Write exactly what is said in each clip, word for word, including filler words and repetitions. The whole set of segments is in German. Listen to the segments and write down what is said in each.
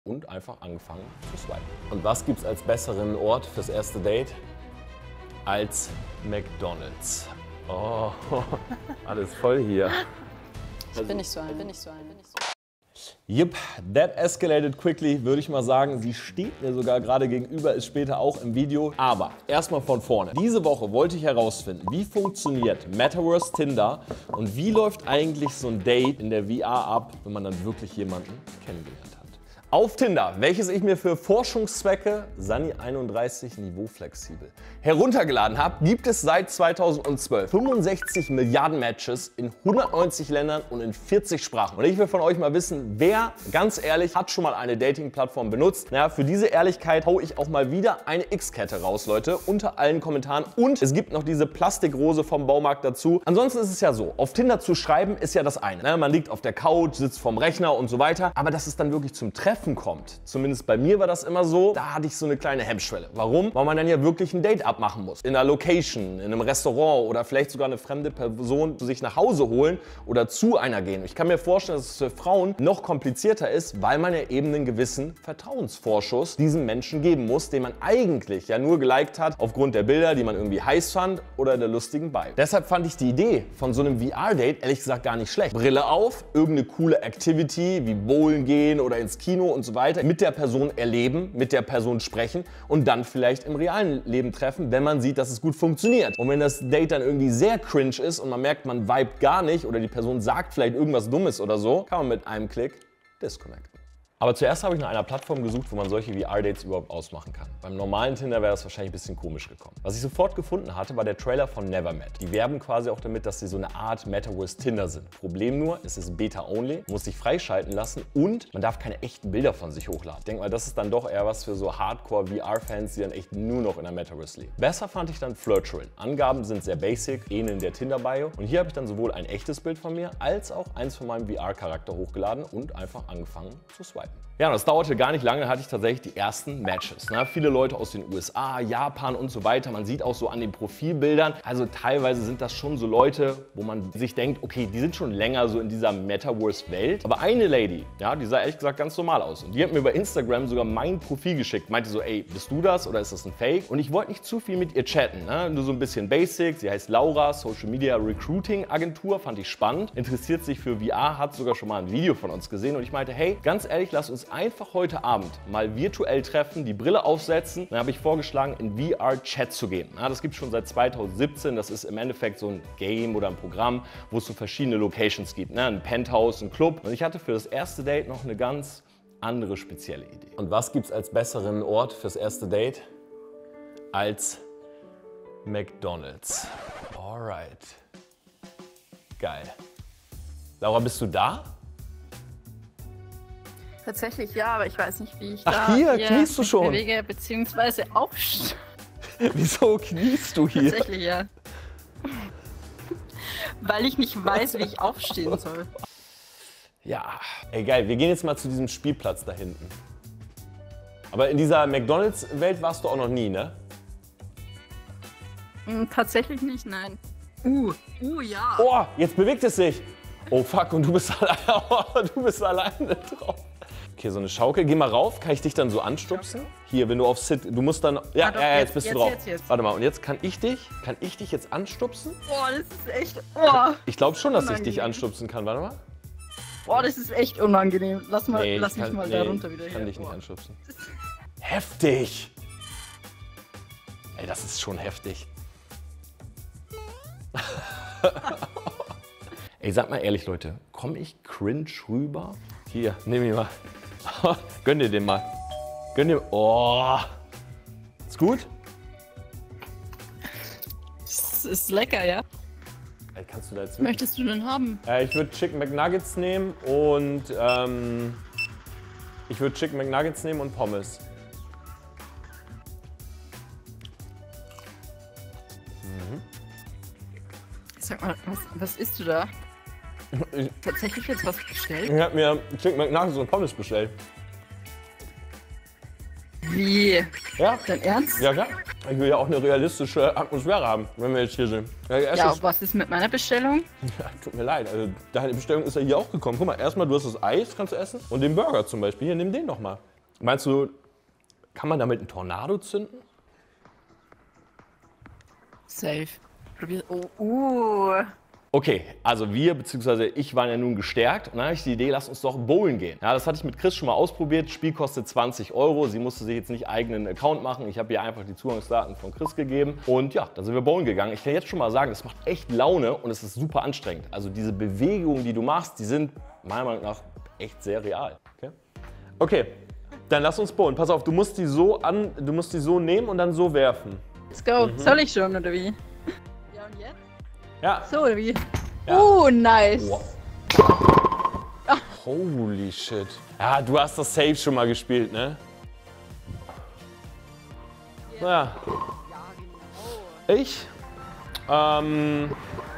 und einfach angefangen zu swipen. Und was gibt's als besseren Ort fürs erste Date als McDonald's? Oh, alles voll hier. Ich bin nicht so ein, bin nicht so ein. Yep, that escalated quickly, würde ich mal sagen. Sie steht mir sogar gerade gegenüber, ist später auch im Video. Aber erstmal von vorne. Diese Woche wollte ich herausfinden, wie funktioniert Metaverse Tinder und wie läuft eigentlich so ein Date in der V R ab, wenn man dann wirklich jemanden kennengelernt hat. Auf Tinder, welches ich mir für Forschungszwecke Sunny einunddreißig niveauflexibel heruntergeladen habe, gibt es seit zweitausendzwölf fünfundsechzig Milliarden Matches in hundertneunzig Ländern und in vierzig Sprachen. Und ich will von euch mal wissen, wer, ganz ehrlich, hat schon mal eine Dating-Plattform benutzt? Naja, für diese Ehrlichkeit hau ich auch mal wieder eine X-Kette raus, Leute, unter allen Kommentaren. Und es gibt noch diese Plastikrose vom Baumarkt dazu. Ansonsten ist es ja so, auf Tinder zu schreiben ist ja das eine. Ne? Man liegt auf der Couch, sitzt vorm Rechner und so weiter. Aber dass es dann wirklich zum Treffen kommt, zumindest bei mir war das immer so, da hatte ich so eine kleine Hemmschwelle. Warum? Weil man dann ja wirklich ein Date abmachen muss. In einer Location, in einem Restaurant oder vielleicht sogar eine fremde Person zu sich nach Hause holen oder zu einer gehen. Ich kann mir vorstellen, dass es für Frauen noch komplizierter ist, weil man ja eben einen gewissen Vertrauensvorschuss diesem Menschen geben muss, den man eigentlich ja nur geliked hat aufgrund der Bilder, die man irgendwie heiß fand oder der lustigen Bio. Deshalb fand ich die Idee von so einem V R-Date ehrlich gesagt gar nicht schlecht. Brille auf, irgendeine coole Activity wie Bowlen gehen oder ins Kino und so weiter, mit der Person erleben, mit der Person sprechen und dann vielleicht im realen Leben treffen, wenn man sieht, dass es gut funktioniert. Und wenn das Date dann irgendwie sehr cringe ist und man merkt, man vibet gar nicht oder die Person sagt vielleicht irgendwas Dummes oder so, kann man mit einem Klick disconnecten. Aber zuerst habe ich nach einer Plattform gesucht, wo man solche V R-Dates überhaupt ausmachen kann. Beim normalen Tinder wäre das wahrscheinlich ein bisschen komisch gekommen. Was ich sofort gefunden hatte, war der Trailer von Nevermet. Die werben quasi auch damit, dass sie so eine Art Metaverse Tinder sind. Problem nur, es ist Beta-only, muss sich freischalten lassen und man darf keine echten Bilder von sich hochladen. Ich denke mal, das ist dann doch eher was für so Hardcore-V R-Fans, die dann echt nur noch in der Metaverse leben. Besser fand ich dann Flirtual. Angaben sind sehr basic, ähneln der Tinder-Bio. Und hier habe ich dann sowohl ein echtes Bild von mir, als auch eins von meinem V R-Charakter hochgeladen und einfach angefangen zu swipen. Ja, und das dauerte gar nicht lange, hatte ich tatsächlich die ersten Matches. Ne? Viele Leute aus den U S A, Japan und so weiter. Man sieht auch so an den Profilbildern, also teilweise sind das schon so Leute, wo man sich denkt, okay, die sind schon länger so in dieser Metaverse-Welt. Aber eine Lady, ja, die sah ehrlich gesagt ganz normal aus. Und die hat mir über Instagram sogar mein Profil geschickt. Meinte so, ey, bist du das oder ist das ein Fake? Und ich wollte nicht zu viel mit ihr chatten, ne? Nur so ein bisschen basic. Sie heißt Laura, Social Media Recruiting Agentur, fand ich spannend. Interessiert sich für V R, hat sogar schon mal ein Video von uns gesehen. Und ich meinte, hey, ganz ehrlich, lass uns einfach heute Abend mal virtuell treffen, die Brille aufsetzen. Dann habe ich vorgeschlagen, in V R-Chat zu gehen. Ja, das gibt es schon seit zweitausendsiebzehn. Das ist im Endeffekt so ein Game oder ein Programm, wo es so verschiedene Locations gibt. Ne? Ein Penthouse, ein Club. Und ich hatte für das erste Date noch eine ganz andere spezielle Idee. Und was gibt es als besseren Ort fürs erste Date als McDonald's? Alright. Geil. Laura, bist du da? Tatsächlich ja, aber ich weiß nicht, wie ich Ach, da hier, hier kniest du schon? bewege bzw. aufstehe. Wieso kniest du hier? Tatsächlich ja. Weil ich nicht weiß, wie ich aufstehen soll. Ja, ey geil, wir gehen jetzt mal zu diesem Spielplatz da hinten. Aber in dieser McDonald's-Welt warst du auch noch nie, ne? Hm, tatsächlich nicht, nein. Uh, uh, ja. Oh, jetzt bewegt es sich. Oh fuck, und du bist, alleine, oh, du bist alleine drauf. Okay, so eine Schaukel. Geh mal rauf. Kann ich dich dann so anstupsen? Hier, wenn du auf Sit... Du musst dann... Ja, ah, doch, ja, jetzt, jetzt bist jetzt, du drauf. Jetzt, jetzt. Warte mal, und jetzt kann ich dich... Kann ich dich jetzt anstupsen? Boah, das ist echt... Oh. Ich glaube schon, dass ich Unangenehm. dich anstupsen kann. Warte mal. Boah, das ist echt unangenehm. Lass, mal, Nee, lass ich mich kann, mal nee, da runter wieder ich kann her. dich nicht Boah. anstupsen. Heftig! Ey, das ist schon heftig. Ey, sag mal ehrlich, Leute, komme ich cringe rüber? Hier, nimm ihn mal. Gönn dir den mal. Gönn dir. Oh. Ist gut? Das ist lecker, ja? Ey, kannst du da jetzt Was möchtest du denn haben? äh, Ich würde Chicken McNuggets nehmen und ähm, ich würde Chicken McNuggets nehmen und Pommes. Mhm. Sag mal, was, was isst du da? Ich, Tatsächlich jetzt was bestellt? ich habe mir Chicken McNuggets und Pommes bestellt. Wie? Ja? Dein Ernst? Ja, klar. Ich will ja auch eine realistische Atmosphäre haben, wenn wir jetzt hier sind. Ja, Ja, erstes- was ist mit meiner Bestellung? ja, tut mir leid. Also, deine Bestellung ist ja hier auch gekommen. Guck mal, erstmal du hast das Eis, kannst du essen. Und den Burger zum Beispiel. Hier, nimm den doch mal. Meinst du, kann man damit einen Tornado zünden? Safe. Probier. Oh, uh. Okay, also wir bzw. ich waren ja nun gestärkt und dann habe ich die Idee, lass uns doch bowlen gehen. Ja, das hatte ich mit Chris schon mal ausprobiert. Das Spiel kostet zwanzig Euro. Sie musste sich jetzt nicht eigenen Account machen. Ich habe ihr einfach die Zugangsdaten von Chris gegeben und ja, dann sind wir bowlen gegangen. Ich kann jetzt schon mal sagen, das macht echt Laune und es ist super anstrengend. Also diese Bewegungen, die du machst, die sind meiner Meinung nach echt sehr real. Okay, okay, dann lass uns bowlen. Pass auf, du musst die so an, du musst die so nehmen und dann so werfen. Let's go. Mhm. Soll ich schon, oder wie? Ja, und jetzt? Ja. So, oder wie? Ja. Oh, nice. Wow. Holy shit. Ja, du hast das Safe schon mal gespielt, ne? Ja. Ja, genau. Ich? Ähm.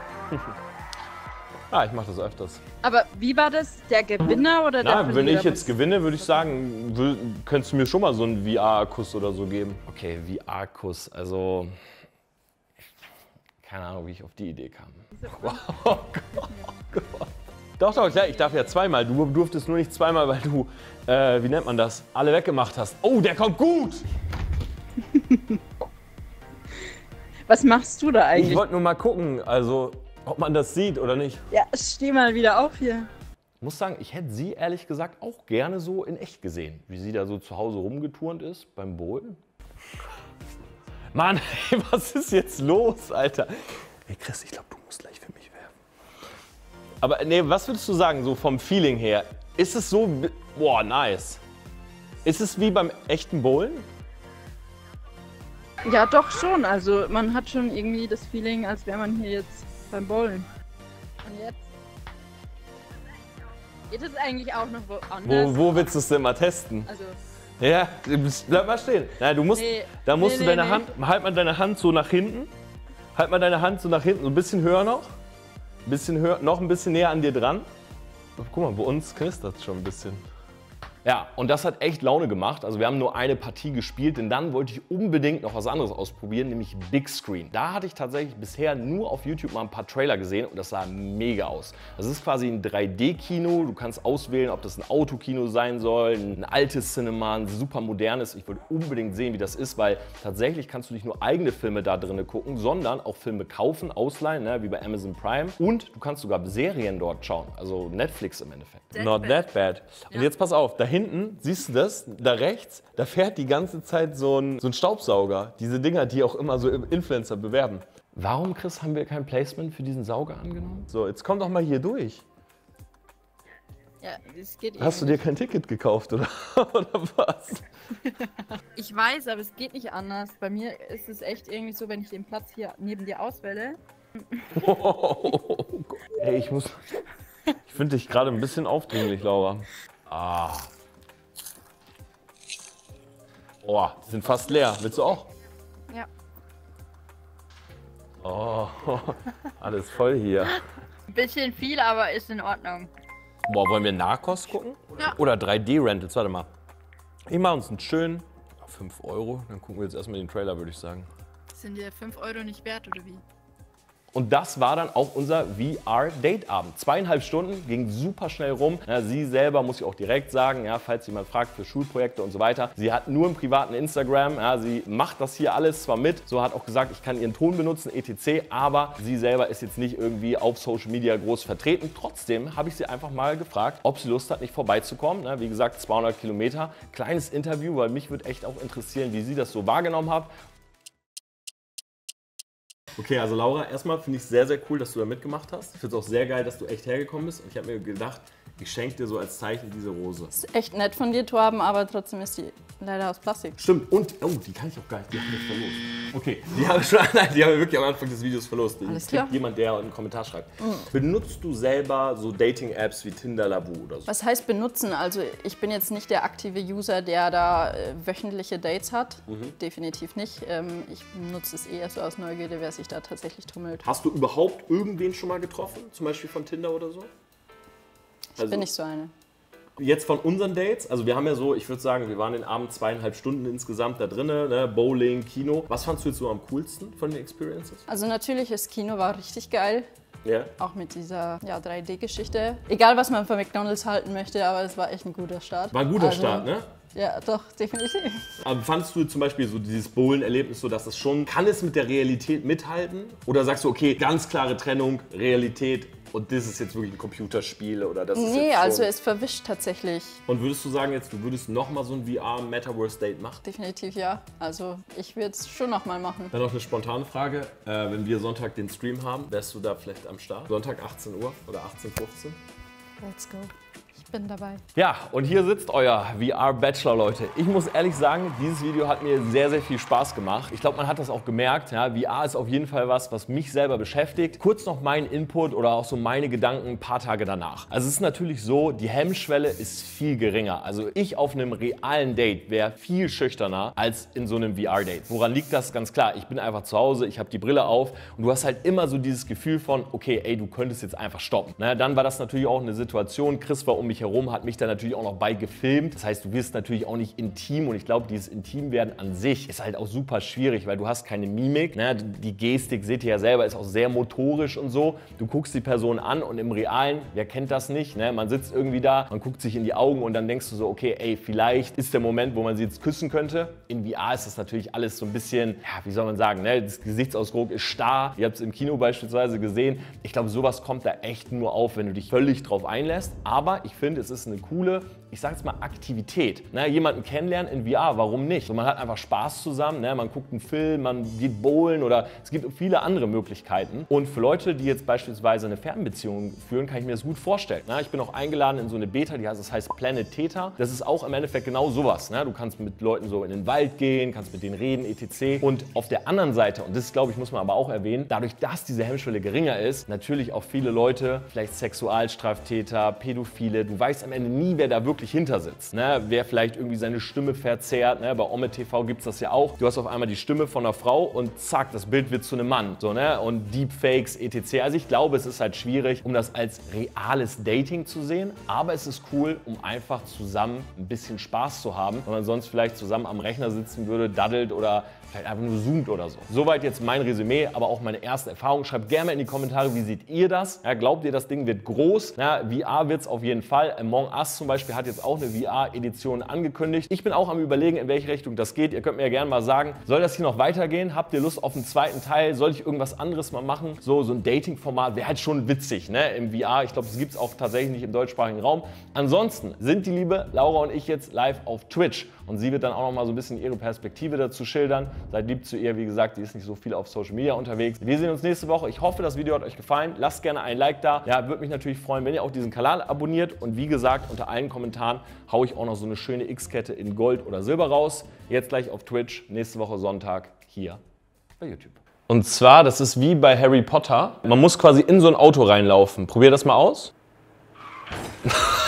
Ah, ich mach das öfters. Aber wie war das? Der Gewinner oder der Na, wenn Verlierer? ich jetzt gewinne, würde ich sagen, will, könntest du mir schon mal so einen V R-Kuss oder so geben. Okay, V R-Kuss, also. Keine Ahnung, wie ich auf die Idee kam. Wow, oh Gott, oh Gott. Doch, doch, klar, ich darf ja zweimal. Du durftest nur nicht zweimal, weil du, äh, wie nennt man das, alle weggemacht hast. Oh, der kommt gut! Was machst du da eigentlich? Ich wollte nur mal gucken, also, ob man das sieht oder nicht. Ja, steh mal wieder auf hier. Ich muss sagen, ich hätte sie ehrlich gesagt auch gerne so in echt gesehen, wie sie da so zu Hause rumgeturnt ist beim Bowlen. Mann, ey, was ist jetzt los, Alter? Hey Chris, ich glaube, du musst gleich für mich werfen. Aber nee, was würdest du sagen, so vom Feeling her? Ist es so, boah, nice. Ist es wie beim echten Bowlen? Ja, doch schon. Also man hat schon irgendwie das Feeling, als wäre man hier jetzt beim Bowlen. Und jetzt? Geht es eigentlich auch noch woanders? Wo, wo willst du es denn mal testen? Also, Ja, bleib mal stehen. Nein, du musst, Nee. da musst Nee, du deine nee, Hand, halt mal deine Hand so nach hinten. Halt mal deine Hand so nach hinten, so ein bisschen höher noch. Ein bisschen höher, noch ein bisschen näher an dir dran. Guck mal, bei uns knistert es schon ein bisschen. Ja, und das hat echt Laune gemacht. Also wir haben nur eine Partie gespielt, denn dann wollte ich unbedingt noch was anderes ausprobieren, nämlich Big Screen. Da hatte ich tatsächlich bisher nur auf YouTube mal ein paar Trailer gesehen und das sah mega aus. Das ist quasi ein drei D-Kino. Du kannst auswählen, ob das ein Autokino sein soll, ein altes Cinema, ein super modernes. Ich wollte unbedingt sehen, wie das ist, weil tatsächlich kannst du nicht nur eigene Filme da drinnen gucken, sondern auch Filme kaufen, ausleihen, ne, wie bei Amazon Prime. Und du kannst sogar Serien dort schauen, also Netflix im Endeffekt. That Not bad. that bad. Und Ja. jetzt pass auf, da hinten, siehst du das? Da rechts, da fährt die ganze Zeit so ein, so ein Staubsauger. Diese Dinger, die auch immer so Influencer bewerben. Warum, Chris, haben wir kein Placement für diesen Sauger angenommen? So, jetzt komm doch mal hier durch. ja, das geht Hast du dir kein Ticket gekauft, oder, oder was? Ich weiß, aber es geht nicht anders. Bei mir ist es echt irgendwie so, wenn ich den Platz hier neben dir auswähle. Oh Gott. Ey, ich muss... Ich finde dich gerade ein bisschen aufdringlich, Laura. Ah. Oh, die sind fast leer. Willst du auch? Ja. Oh, alles voll hier. Ein bisschen viel, aber ist in Ordnung. Boah, wollen wir Narcos gucken? Ja. Oder drei D-Rentals? Warte mal. Ich mache uns einen schönen fünf Euro. Dann gucken wir jetzt erstmal den Trailer, würde ich sagen. Sind dir fünf Euro nicht wert, oder wie? Und das war dann auch unser V R-Date-Abend. Zweieinhalb Stunden, ging super schnell rum. Ja, sie selber, muss ich auch direkt sagen, ja, falls jemand fragt für Schulprojekte und so weiter. Sie hat nur im privaten Instagram, ja, sie macht das hier alles zwar mit, so hat auch gesagt, ich kann ihren Ton benutzen, et cetera. Aber sie selber ist jetzt nicht irgendwie auf Social Media groß vertreten. Trotzdem habe ich sie einfach mal gefragt, ob sie Lust hat, nicht vorbeizukommen. Ja, wie gesagt, zweihundert Kilometer. Kleines Interview, weil mich würde echt auch interessieren, wie sie das so wahrgenommen hat. Okay, also Laura, erstmal finde ich es sehr, sehr cool, dass du da mitgemacht hast. Ich finde es auch sehr geil, dass du echt hergekommen bist. Und ich habe mir gedacht, ich schenke dir so als Zeichen diese Rose. Ist echt nett von dir, Torben, aber trotzdem ist die leider aus Plastik. Stimmt, und, oh, die kann ich auch gar nicht, die haben wir verlost. Okay, die haben, schon, nein, die haben wir wirklich am Anfang des Videos verlost. Die Alles kriegt klar. jemand, der einen Kommentar schreibt. Mhm. Benutzt du selber so Dating-Apps wie Tinder, Lavu oder so? Was heißt benutzen? Also ich bin jetzt nicht der aktive User, der da äh, wöchentliche Dates hat. Mhm. Definitiv nicht. Ähm, ich nutze es eher so aus Neugierde, wer sich da tatsächlich tummelt. Hast du überhaupt irgendwen schon mal getroffen? Zum Beispiel von Tinder oder so? Ich bin nicht so eine. Jetzt von unseren Dates, also wir haben ja so, ich würde sagen, wir waren den Abend zweieinhalb Stunden insgesamt da drinnen, ne? Bowling, Kino. Was fandst du jetzt so am coolsten von den Experiences? Also natürlich, das Kino war richtig geil. Ja. Auch mit dieser ja, drei D-Geschichte. Egal, was man von McDonald's halten möchte, aber es war echt ein guter Start. War ein guter also, Start, ne? Ja, doch, definitiv. Aber fandest du zum Beispiel so dieses Bowlen-Erlebnis so, dass es schon, kann es mit der Realität mithalten? Oder sagst du, okay, ganz klare Trennung, Realität und das ist jetzt wirklich ein Computerspiel oder das ist Nee, jetzt schon... also es verwischt tatsächlich. Und würdest du sagen jetzt, du würdest nochmal so ein V R-Metaverse-Date machen? Definitiv ja. Also ich würde es schon nochmal machen. Dann noch eine spontane Frage. Äh, wenn wir Sonntag den Stream haben, wärst du da vielleicht am Start? Sonntag achtzehn Uhr oder achtzehn Uhr fünfzehn? Let's go. Ich bin dabei. Ja, und hier sitzt euer V R-Bachelor, Leute. Ich muss ehrlich sagen, dieses Video hat mir sehr, sehr viel Spaß gemacht. Ich glaube, man hat das auch gemerkt. Ja, V R ist auf jeden Fall was, was mich selber beschäftigt. Kurz noch mein Input oder auch so meine Gedanken ein paar Tage danach. Also es ist natürlich so, die Hemmschwelle ist viel geringer. Also ich auf einem realen Date wäre viel schüchterner als in so einem V R-Date. Woran liegt das? Ganz klar, ich bin einfach zu Hause, ich habe die Brille auf und du hast halt immer so dieses Gefühl von, okay, ey, du könntest jetzt einfach stoppen. Na, dann war das natürlich auch eine Situation, Chris war um mich herum, hat mich da natürlich auch noch bei gefilmt. Das heißt, du wirst natürlich auch nicht intim und ich glaube, dieses Intimwerden an sich ist halt auch super schwierig, weil du hast keine Mimik. Ne? Die Gestik, seht ihr ja selber, ist auch sehr motorisch und so. Du guckst die Person an und im Realen, wer kennt das nicht? Ne? Man sitzt irgendwie da, man guckt sich in die Augen und dann denkst du so, okay, ey, vielleicht ist der Moment, wo man sie jetzt küssen könnte. In V R ist das natürlich alles so ein bisschen, ja, wie soll man sagen, ne? Das Gesichtsausdruck ist starr. Ihr habt es im Kino beispielsweise gesehen. Ich glaube, sowas kommt da echt nur auf, wenn du dich völlig drauf einlässt. Aber ich finde, es ist eine coole, ich sag jetzt mal, Aktivität. Ne, jemanden kennenlernen in V R, warum nicht? So, man hat einfach Spaß zusammen, ne, man guckt einen Film, man geht bowlen oder es gibt viele andere Möglichkeiten. Und für Leute, die jetzt beispielsweise eine Fernbeziehung führen, kann ich mir das gut vorstellen. Ne, ich bin auch eingeladen in so eine Beta, die heißt, das heißt Planet Theta. Das ist auch im Endeffekt genau sowas. Ne? Du kannst mit Leuten so in den Wald gehen, kannst mit denen reden, et cetera. Und auf der anderen Seite, und das glaube ich, muss man aber auch erwähnen, dadurch, dass diese Hemmschwelle geringer ist, natürlich auch viele Leute, vielleicht Sexualstraftäter, Pädophile, du weißt am Ende nie, wer da wirklich hinter sitzt. Ne? Wer vielleicht irgendwie seine Stimme verzerrt. Ne? Bei Omme T V gibt es das ja auch. Du hast auf einmal die Stimme von einer Frau und zack, das Bild wird zu einem Mann. So, ne? Und Deepfakes, et cetera. Also ich glaube, es ist halt schwierig, um das als reales Dating zu sehen. Aber es ist cool, um einfach zusammen ein bisschen Spaß zu haben. Wenn man sonst vielleicht zusammen am Rechner sitzen würde, daddelt oder vielleicht einfach nur zoomt oder so. Soweit jetzt mein Resümee, aber auch meine erste Erfahrung. Schreibt gerne mal in die Kommentare, wie seht ihr das? Ja, glaubt ihr, das Ding wird groß? Ja, V R wird es auf jeden Fall. Among Us zum Beispiel hat jetzt auch eine V R-Edition angekündigt. Ich bin auch am Überlegen, in welche Richtung das geht. Ihr könnt mir ja gerne mal sagen, soll das hier noch weitergehen? Habt ihr Lust auf einen zweiten Teil? Soll ich irgendwas anderes mal machen? So, so ein Dating-Format wäre halt schon witzig, ne? Im V R. Ich glaube, das gibt es auch tatsächlich nicht im deutschsprachigen Raum. Ansonsten sind die liebe Laura und ich jetzt live auf Twitch und sie wird dann auch noch mal so ein bisschen ihre Perspektive dazu schildern. Seid lieb zu ihr, wie gesagt, die ist nicht so viel auf Social Media unterwegs. Wir sehen uns nächste Woche. Ich hoffe, das Video hat euch gefallen. Lasst gerne ein Like da. Ja, würde mich natürlich freuen, wenn ihr auch diesen Kanal abonniert. Und wie gesagt, unter allen Kommentaren haue ich auch noch so eine schöne X-Kette in Gold oder Silber raus. Jetzt gleich auf Twitch, nächste Woche Sonntag hier bei YouTube. Und zwar, das ist wie bei Harry Potter. Man muss quasi in so ein Auto reinlaufen. Probier das mal aus.